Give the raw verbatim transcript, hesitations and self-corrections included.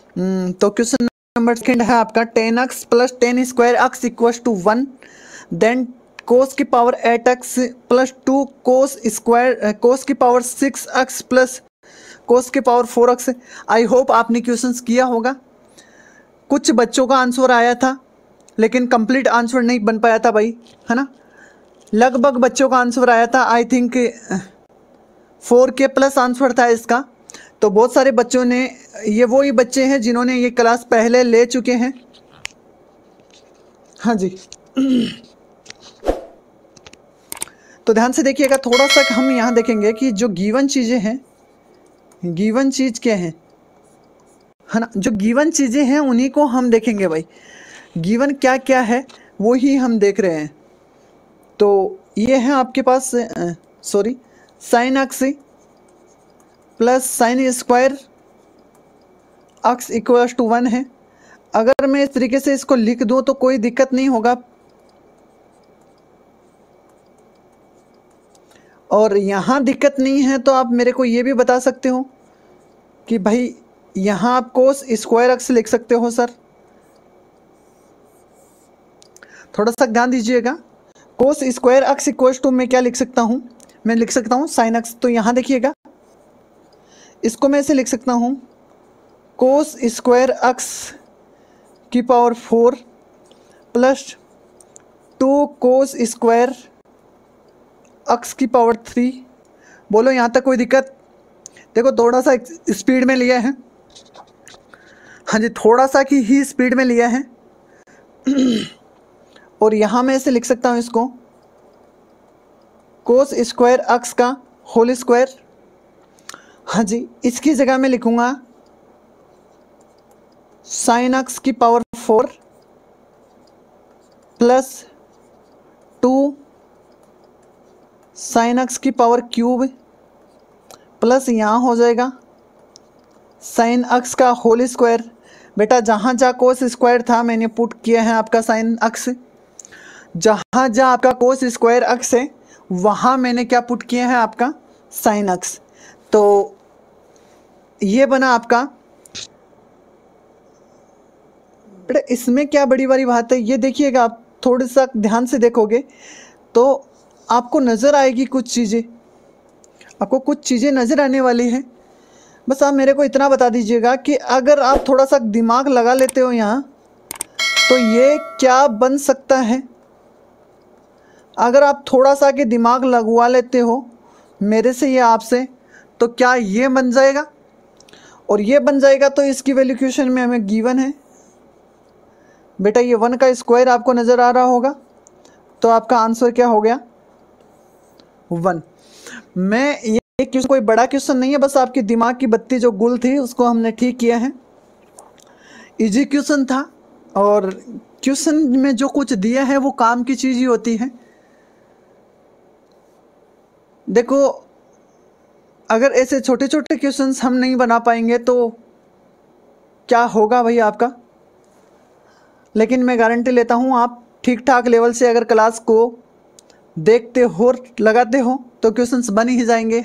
हम्म, तो question number second है आपका ten x plus ten square x equal to one, then cos की power eight x plus two cos square cos की power six x plus cos की power four x. I hope आपने questions किया होगा। कुछ बच्चों का आंसर आया था लेकिन कंप्लीट आंसर नहीं बन पाया था भाई, है ना। लगभग बच्चों का आंसर आया था, I think four K plus answer था इसका। तो बहुत सारे बच्चों ने, ये वो ही बच्चे हैं जिन्होंने ये क्लास पहले ले चुके हैं। हाँ जी। तो ध्यान से देखिएगा, थोड़ा सा हम यहाँ देखेंगे कि जो गिवन चीज़ें हैं, गिवन चीज़ क्या है है ना, जो गिवन चीज़ें हैं उन्हीं को हम देखेंगे भाई। गिवन क्या क्या है वो ही हम देख रहे हैं। तो ये है आपके पास, sorry, sine x plus sine square x equal to one है। अगर मैं इस तरीके से इसको लिख दूं तो कोई दिक्कत नहीं होगा। और यहाँ दिक्कत नहीं है तो आप मेरे को ये भी बता सकते हो कि भाई यहाँ आप कोस स्क्वायर एक्स लिख सकते हो सर। थोड़ा सा ध्यान दीजिएगा। Cos square x equal to मैं क्या लिख सकता हूँ, मैं लिख सकता हूँ साइन एक्स। तो यहाँ देखिएगा, इसको मैं ऐसे लिख सकता हूँ, कोस स्क्वायर एक्स की power four plus two cos square x की पावर थ्री। बोलो यहाँ तक कोई दिक्कत? देखो थोड़ा सा स्पीड में लिया है, हाँ जी, थोड़ा सा की ही स्पीड में लिया है। और यहाँ मैं ऐसे लिख सकता हूँ इसको, कोस स्क्वायर एक्स का होल स्क्वायर। हाँ जी, इसकी जगह मैं लिखूँगा साइन एक्स की power four plus two sine x की पावर क्यूब प्लस यहाँ हो जाएगा साइन एक्स का होल स्क्वायर। बेटा जहाँ जहाँ कोस स्क्वायर था मैंने पुट किया है आपका साइन एक्स, जहाँ जहाँ आपका कोस स्क्वायर एक्स है वहाँ मैंने क्या पुट किया है आपका साइन एक्स। तो ये बना आपका। बेटा इसमें क्या बड़ी बड़ी बात है, ये देखिएगा, आप थोड़ा सा ध्यान से देखोगे तो आपको नज़र आएगी कुछ चीज़ें, आपको कुछ चीज़ें नज़र आने वाली हैं। बस आप मेरे को इतना बता दीजिएगा कि अगर आप थोड़ा सा दिमाग लगा लेते हो यहाँ तो ये क्या बन सकता है। अगर आप थोड़ा सा के दिमाग लगवा लेते हो मेरे से या आपसे, तो क्या ये बन जाएगा, और ये बन जाएगा तो इसकी वैल्यू क्वेश्चन में हमें गिवन है। बेटा ये वन का स्क्वायर आपको नज़र आ रहा होगा, तो आपका आंसर क्या हो गया, वन। मैं ये क्वेश्चन कोई बड़ा क्वेश्चन नहीं है, बस आपकी दिमाग की बत्ती जो गुल थी उसको हमने ठीक किया है। इजी क्वेश्चन था, और क्वेश्चन में जो कुछ दिया है वो काम की चीज़ ही होती है। देखो अगर ऐसे छोटे छोटे क्वेश्चंस हम नहीं बना पाएंगे तो क्या होगा भाई आपका। लेकिन मैं गारंटी लेता हूँ आप ठीक ठाक लेवल से अगर क्लास को देखते हो, लगाते हो, तो क्वेश्चंस बन ही जाएंगे।